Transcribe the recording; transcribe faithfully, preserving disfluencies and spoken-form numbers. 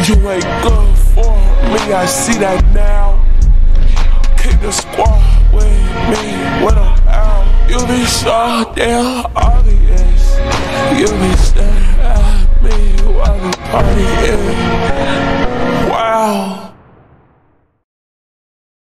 You ain't good for me, I see that now. Keep the squad with me when I'm out. You be so damn obvious. You be staring at me while we partying. Wow.